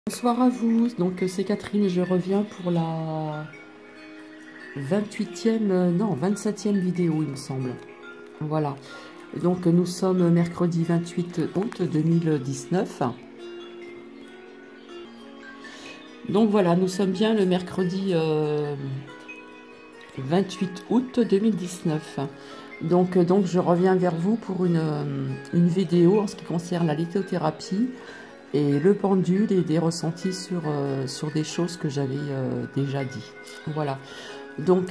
Bonsoir à vous, donc c'est Catherine, je reviens pour la 28e, non 27e vidéo il me semble. Voilà, donc nous sommes mercredi 28 août 2019. Donc voilà, nous sommes bien le mercredi 28 août 2019. Donc je reviens vers vous pour une vidéo en ce qui concerne la lithothérapie et le pendule et des ressentis sur des choses que j'avais déjà dit. Voilà. Donc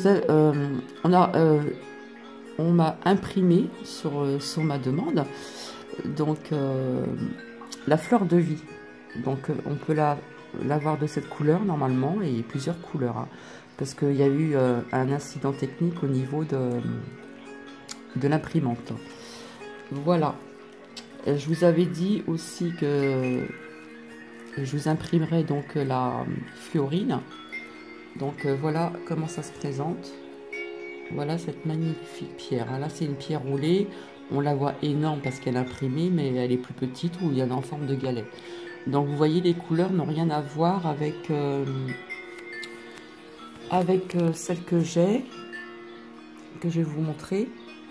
on m'a imprimé sur ma demande donc la fleur de vie. Donc on peut l'avoir de cette couleur normalement et plusieurs couleurs hein, parce qu'il y a eu un incident technique au niveau de l'imprimante. Voilà. Je vous avais dit aussi que je vous imprimerai donc la fluorine. Donc voilà comment ça se présente. Voilà cette magnifique pierre. Là c'est une pierre roulée. On la voit énorme parce qu'elle est imprimée, mais elle est plus petite ou il y en a en forme de galet. Donc vous voyez, les couleurs n'ont rien à voir avec celle que je vais vous montrer.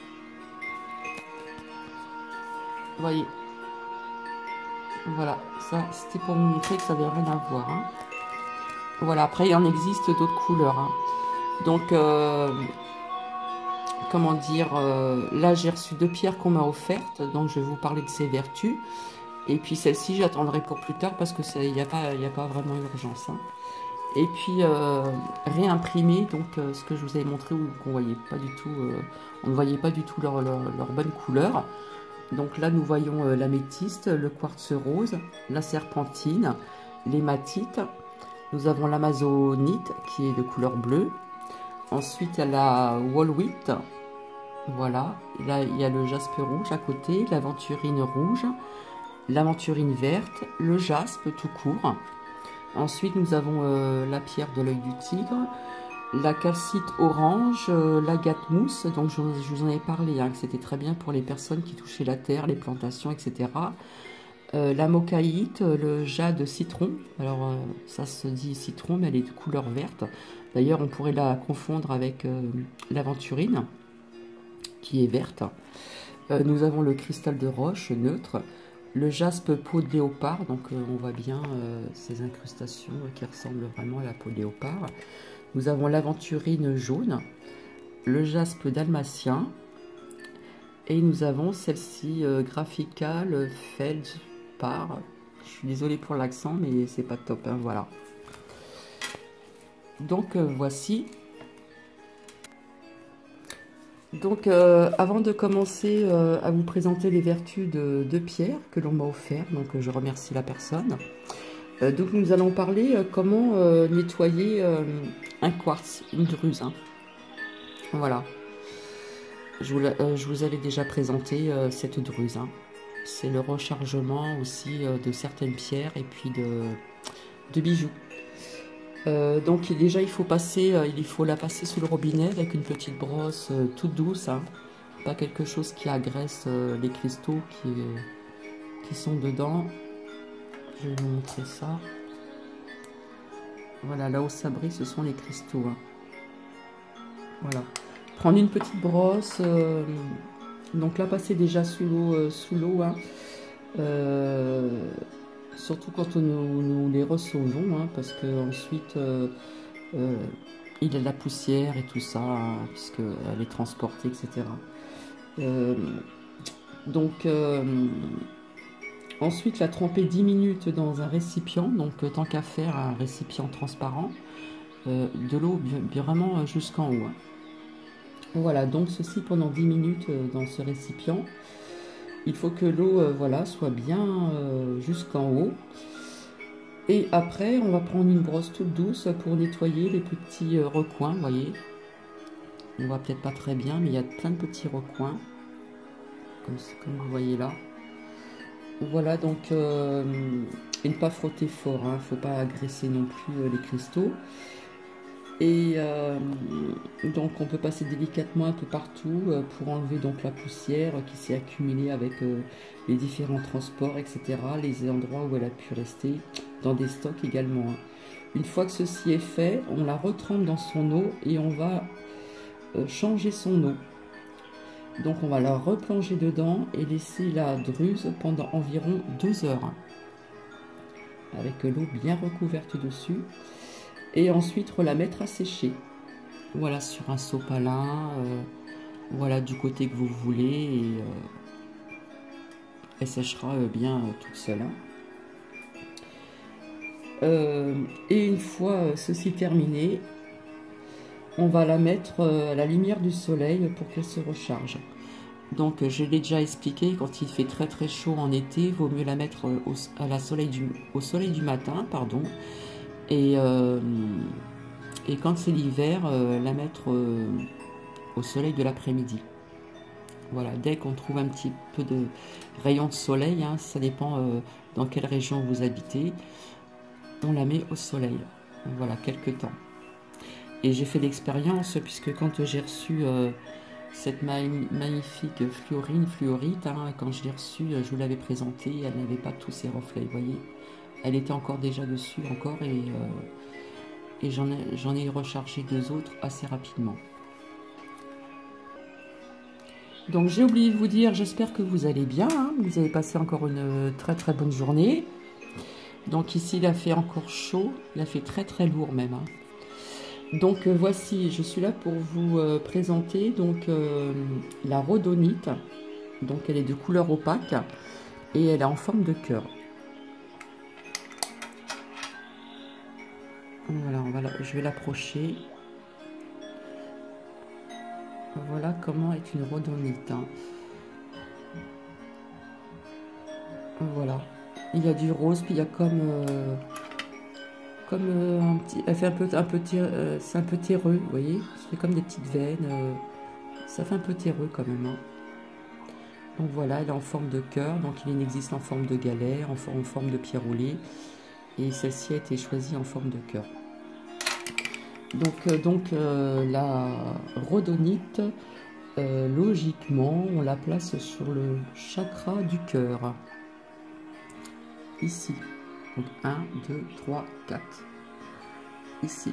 Vous voyez. Voilà, ça c'était pour vous montrer que ça n'avait rien à voir. Hein. Voilà, après il en existe d'autres couleurs. Hein. Donc, comment dire, là j'ai reçu 2 pierres qu'on m'a offertes, donc je vais vous parler de ses vertus. Et puis celle-ci j'attendrai pour plus tard parce que il n'y a pas vraiment urgence. Hein. Et puis réimprimer donc ce que je vous avais montré où on voyait pas du tout, on ne voyait pas du tout leur bonne couleur. Donc là, nous voyons l'améthyste, le quartz rose, la serpentine, l'hématite. Nous avons l'amazonite qui est de couleur bleue. Ensuite, il y a la wallwheat. Voilà. Là, il y a le jaspe rouge à côté, l'aventurine rouge, l'aventurine verte, le jaspe tout court. Ensuite, nous avons la pierre de l'œil du tigre, la calcite orange, l'agate mousse, donc je vous en ai parlé, hein, que c'était très bien pour les personnes qui touchaient la terre, les plantations, etc. La mocaïte, le jade citron, alors ça se dit citron, mais elle est de couleur verte. D'ailleurs, on pourrait la confondre avec l'aventurine, qui est verte. Nous avons le cristal de roche neutre, le jaspe peau de léopard, donc on voit bien ces incrustations qui ressemblent vraiment à la peau de léopard. Nous avons l'aventurine jaune, le jaspe dalmatien, et nous avons celle-ci graphicale feldspar. Je suis désolée pour l'accent, mais c'est pas top, hein, voilà. Donc voici. Donc avant de commencer à vous présenter les vertus de pierre que l'on m'a offert, donc je remercie la personne. Donc nous allons parler comment nettoyer un quartz, une druse. Hein. Voilà. Je vous avais déjà présenté cette druse. Hein. C'est le rechargement aussi de certaines pierres et puis de bijoux. Donc déjà il faut la passer sous le robinet avec une petite brosse toute douce. Hein. Pas quelque chose qui agresse les cristaux qui sont dedans. Je vais vous montrer ça. Voilà, là où ça brille, ce sont les cristaux. Hein. Voilà. Prendre une petite brosse. Donc là, passer déjà sous l'eau. Hein. Surtout quand nous les recevons. Hein, parce qu'ensuite, il y a de la poussière et tout ça. Hein, puisqu'elle est transportée, etc. Ensuite, la tremper 10 minutes dans un récipient, donc tant qu'à faire un récipient transparent, de l'eau vraiment jusqu'en haut. Hein. Voilà, donc ceci pendant 10 minutes dans ce récipient. Il faut que l'eau voilà, soit bien jusqu'en haut. Et après, on va prendre une brosse toute douce pour nettoyer les petits recoins, vous voyez. On voit peut-être pas très bien, mais il y a plein de petits recoins, comme vous voyez là. Voilà, donc et ne pas frotter fort, hein, faut pas agresser non plus les cristaux. Et donc on peut passer délicatement un peu partout pour enlever donc la poussière qui s'est accumulée avec les différents transports, etc. Les endroits où elle a pu rester, dans des stocks également, hein. Une fois que ceci est fait, on la retrempe dans son eau et on va changer son eau. Donc on va la replonger dedans et laisser la druse pendant environ 2 heures. Avec l'eau bien recouverte dessus. Et ensuite la mettre à sécher. Voilà, sur un sopalin, voilà, du côté que vous voulez. Et elle séchera bien toute seule, hein. Et une fois ceci terminé, on va la mettre à la lumière du soleil pour qu'elle se recharge. Donc je l'ai déjà expliqué, quand il fait très très chaud en été, il vaut mieux la mettre au soleil du matin, pardon. Et quand c'est l'hiver, la mettre au soleil de l'après-midi. Voilà, dès qu'on trouve un petit peu de rayon de soleil, hein, ça dépend dans quelle région vous habitez, on la met au soleil. Voilà, quelques temps. Et j'ai fait l'expérience, puisque quand j'ai reçu cette magnifique fluorite, hein, quand je l'ai reçue, je vous l'avais présentée, elle n'avait pas tous ses reflets, vous voyez. Elle était encore déjà dessus, et j'en ai rechargé 2 autres assez rapidement. Donc j'ai oublié de vous dire, j'espère que vous allez bien, hein, vous avez passé encore une très très bonne journée. Donc ici il a fait encore chaud, il a fait très très lourd même, hein. Donc voici, je suis là pour vous présenter donc la rhodonite. Donc elle est de couleur opaque et elle est en forme de cœur. Voilà, je vais l'approcher. Voilà comment est une rhodonite, hein. Voilà, il y a du rose, puis il y a comme un petit, elle fait c'est un peu terreux, vous voyez, ça fait comme des petites veines, ça fait un peu terreux quand même, hein. Donc voilà, elle est en forme de cœur, donc il existe en forme de galet, en forme de pierre roulée, et celle-ci a été choisie en forme de cœur. Donc la rhodonite, logiquement, on la place sur le chakra du cœur, ici. Donc 1, 2, 3, 4. Ici.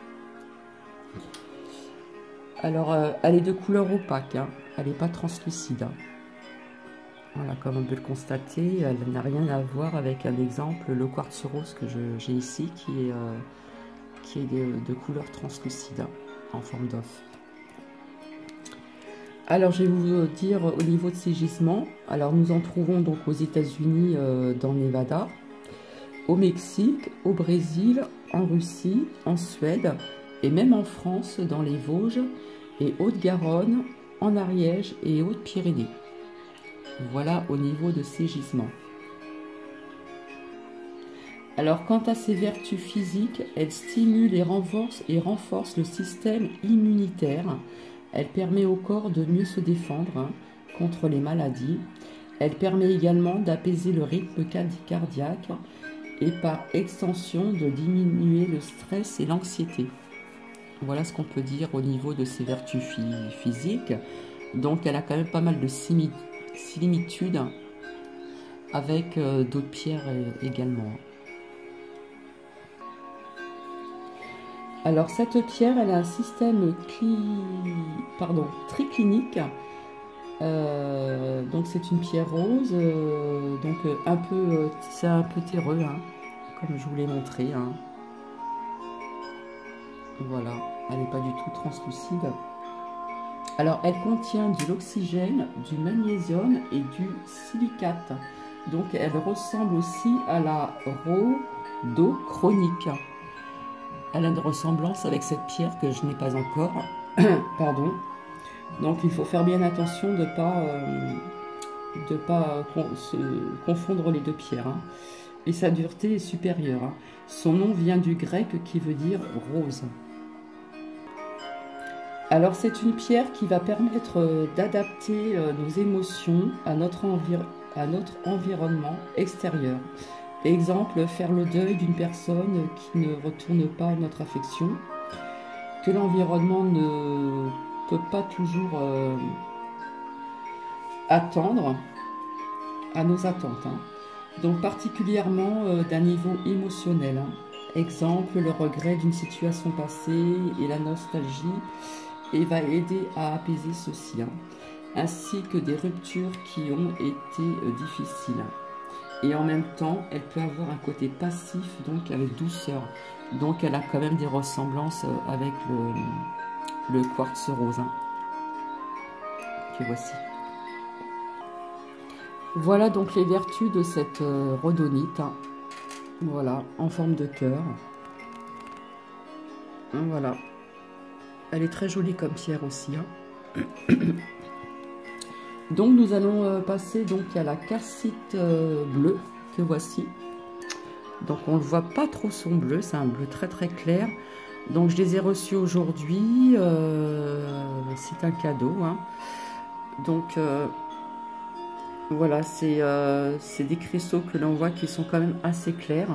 Alors, elle est de couleur opaque, hein. Elle n'est pas translucide, hein. Voilà, comme on peut le constater, elle n'a rien à voir avec un exemple, le quartz rose que j'ai ici, qui est de couleur translucide, hein, en forme d'œuf. Alors, je vais vous dire au niveau de ces gisements. Alors, nous en trouvons donc aux États-Unis, dans le Nevada, au Mexique, au Brésil, en Russie, en Suède et même en France, dans les Vosges et Haute-Garonne, en Ariège et Hautes-Pyrénées. Voilà au niveau de ces gisements. Alors, quant à ses vertus physiques, elle stimule et renforce le système immunitaire. Elle permet au corps de mieux se défendre, hein, contre les maladies. Elle permet également d'apaiser le rythme cardiaque et par extension de diminuer le stress et l'anxiété. Voilà ce qu'on peut dire au niveau de ses vertus physiques. Donc elle a quand même pas mal de similitudes avec d'autres pierres également. Alors cette pierre, elle a un système triclinique. Donc c'est une pierre rose, donc c'est un peu terreux, hein, comme je vous l'ai montré, hein. Voilà, elle n'est pas du tout translucide. Alors elle contient de l'oxygène, du magnésium et du silicate. Donc elle ressemble aussi à la rhodochronique. Elle a une ressemblance avec cette pierre que je n'ai pas encore. Pardon. Donc il faut faire bien attention de ne pas se confondre les deux pierres, hein. Et sa dureté est supérieure, hein. Son nom vient du grec qui veut dire rose. Alors c'est une pierre qui va permettre d'adapter nos émotions à notre environnement extérieur. Exemple, faire le deuil d'une personne qui ne retourne pas notre affection. que l'environnement ne peut pas toujours attendre à nos attentes, hein. Donc particulièrement d'un niveau émotionnel, hein. Exemple, le regret d'une situation passée et la nostalgie, et va aider à apaiser ceci, hein, ainsi que des ruptures qui ont été difficiles. Et en même temps, elle peut avoir un côté passif, donc avec douceur. Donc elle a quand même des ressemblances avec le quartz rose, hein, que voici. Voilà donc les vertus de cette rhodonite, hein. Voilà, en forme de cœur. Voilà. Elle est très jolie comme pierre aussi, hein. Donc nous allons passer donc à la calcite bleue que voici. Donc on ne voit pas trop son bleu, c'est un bleu très très clair. Donc je les ai reçus aujourd'hui, c'est un cadeau, hein. Donc voilà, c'est des cristaux que l'on voit qui sont quand même assez clairs.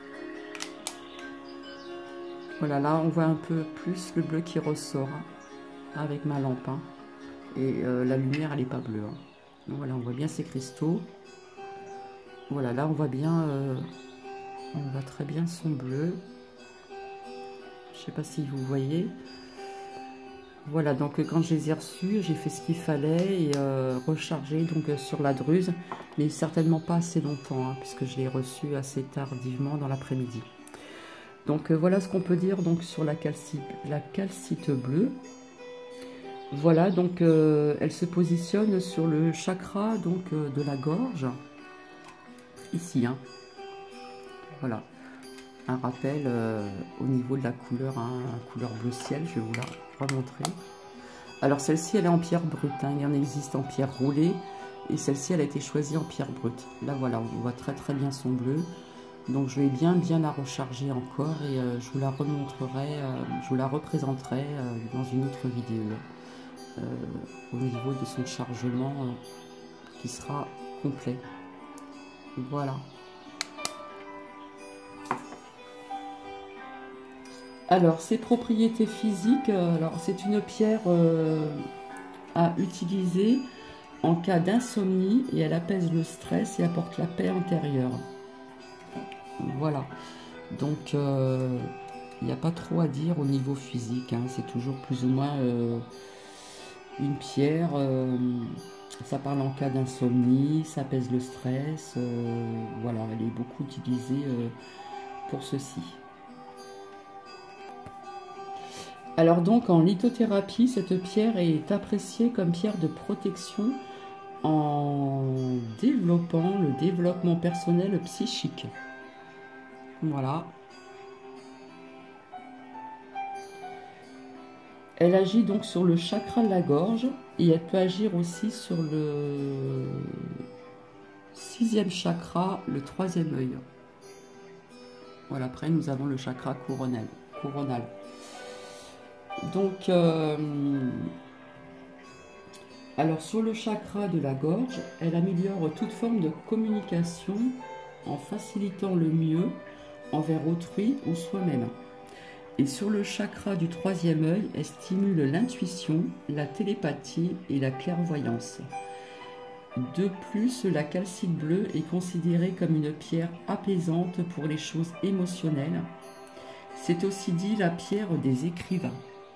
Voilà, là on voit un peu plus le bleu qui ressort, hein, avec ma lampe, hein. Et la lumière elle n'est pas bleue, hein. Donc voilà, on voit bien ces cristaux. Voilà, là on voit bien, on voit très bien son bleu. Je sais pas si vous voyez. Voilà, donc quand je les ai reçus, j'ai fait ce qu'il fallait et rechargé donc sur la druse, mais certainement pas assez longtemps, hein, puisque je l'ai reçu assez tardivement dans l'après-midi. Donc voilà ce qu'on peut dire donc sur la calcite bleue. Voilà, donc elle se positionne sur le chakra donc de la gorge, ici, hein. Voilà, un rappel au niveau de la couleur, hein, couleur bleu ciel, je vais vous la remontrer. Alors celle-ci elle est en pierre brute, hein, il y en existe en pierre roulée, et celle-ci elle a été choisie en pierre brute. Là voilà, on voit très très bien son bleu. Donc je vais bien la recharger encore et je vous la remontrerai, je vous la représenterai dans une autre vidéo au niveau de son chargement qui sera complet. Voilà. Alors ses propriétés physiques, alors c'est une pierre à utiliser en cas d'insomnie et elle apaise le stress et apporte la paix intérieure. Voilà, donc il n'y a pas trop à dire au niveau physique, hein. C'est toujours plus ou moins une pierre, ça parle en cas d'insomnie, ça apaise le stress, voilà, elle est beaucoup utilisée pour ceci. Alors donc en lithothérapie, cette pierre est appréciée comme pierre de protection en développant le développement personnel psychique. Voilà. Elle agit donc sur le chakra de la gorge et elle peut agir aussi sur le 6e chakra, le 3e œil. Voilà, après nous avons le chakra coronal. Donc, alors sur le chakra de la gorge, elle améliore toute forme de communication en facilitant le mieux envers autrui ou soi-même. Et sur le chakra du 3e œil, elle stimule l'intuition, la télépathie et la clairvoyance. De plus, la calcite bleue est considérée comme une pierre apaisante pour les choses émotionnelles. C'est aussi dit la pierre des écrivains.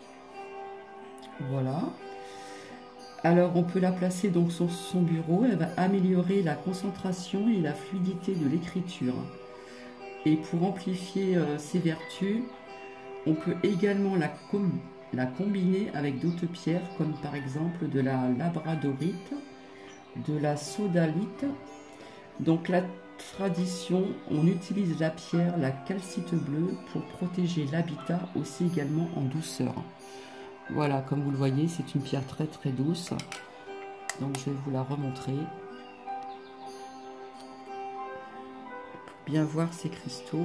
Voilà. Alors on peut la placer donc sur son bureau, elle va améliorer la concentration et la fluidité de l'écriture. Et pour amplifier ses vertus, on peut également la combiner avec d'autres pierres comme par exemple de la labradorite, de la sodalite. Donc la tradition, on utilise la pierre, la calcite bleue pour protéger l'habitat aussi également en douceur. Voilà, comme vous le voyez, c'est une pierre très très douce. Donc je vais vous la remontrer. Bien voir ces cristaux.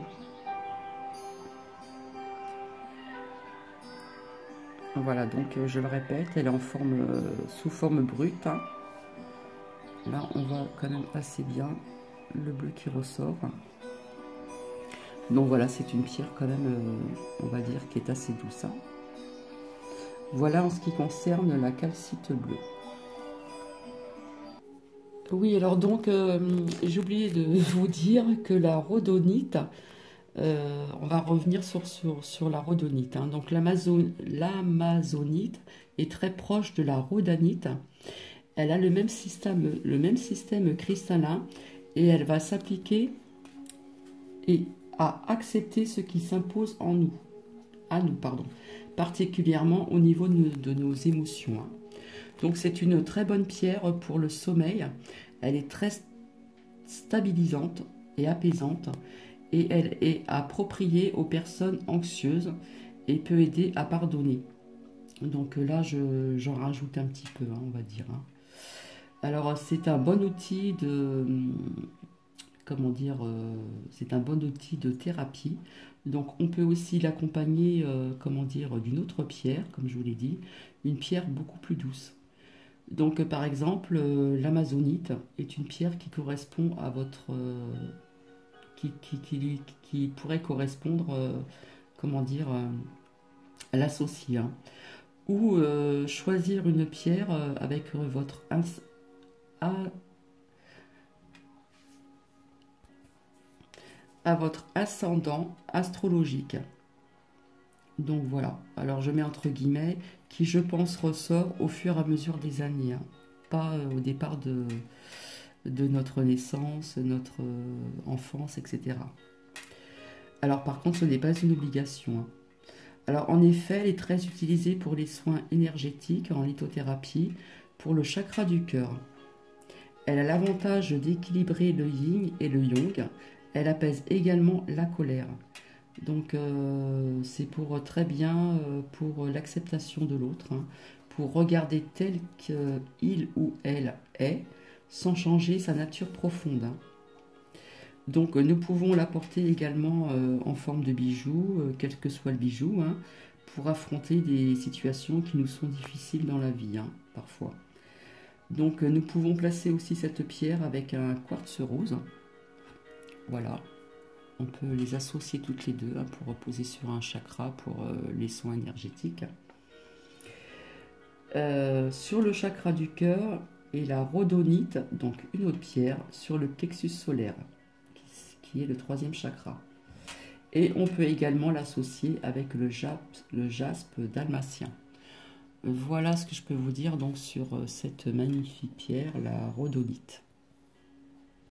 Voilà, donc je le répète, elle est en forme, sous forme brute, hein. Là, on voit quand même assez bien le bleu qui ressort. Donc voilà, c'est une pierre quand même, on va dire, qui est assez douce, hein. Voilà en ce qui concerne la calcite bleue. Oui, alors donc, j'ai oublié de vous dire que la rhodonite, on va revenir sur la rhodonite, hein. Donc l'amazonite est très proche de la rhodanite. Elle a le même système cristallin et elle va s'appliquer et à accepter ce qui s'impose à nous, pardon, particulièrement au niveau de nos émotions, hein. Donc c'est une très bonne pierre pour le sommeil. Elle est très stabilisante et apaisante et elle est appropriée aux personnes anxieuses et peut aider à pardonner. Donc là, j'en rajoute un petit peu, hein, on va dire, hein. Alors c'est un bon outil de, comment dire, c'est un bon outil de thérapie. Donc on peut aussi l'accompagner, comment dire, d'une autre pierre, comme je vous l'ai dit, une pierre beaucoup plus douce. Donc par exemple, l'amazonite est une pierre qui correspond à votre, qui pourrait correspondre, comment dire, à l'associé, hein. Ou choisir une pierre avec votre à votre ascendant astrologique. Donc voilà, alors je mets entre guillemets, qui je pense ressort au fur et à mesure des années, hein. Pas au départ de notre naissance, notre enfance, etc. Alors par contre, ce n'est pas une obligation, hein. Alors en effet, elle est très utilisée pour les soins énergétiques en lithothérapie, pour le chakra du cœur. Elle a l'avantage d'équilibrer le yin et le yang. Elle apaise également la colère. Donc c'est pour très bien pour l'acceptation de l'autre, hein, pour regarder tel qu'il ou elle est, sans changer sa nature profonde, hein. Donc nous pouvons l'apporter également en forme de bijou, quel que soit le bijou, hein, pour affronter des situations qui nous sont difficiles dans la vie, hein, parfois. Donc nous pouvons placer aussi cette pierre avec un quartz rose. Voilà, on peut les associer toutes les deux, hein, pour reposer sur un chakra pour les soins énergétiques. Sur le chakra du cœur et la rhodonite, donc une autre pierre, sur le plexus solaire, qui est le troisième chakra. Et on peut également l'associer avec le jaspe dalmatien. Voilà ce que je peux vous dire donc sur cette magnifique pierre, la rhodonite.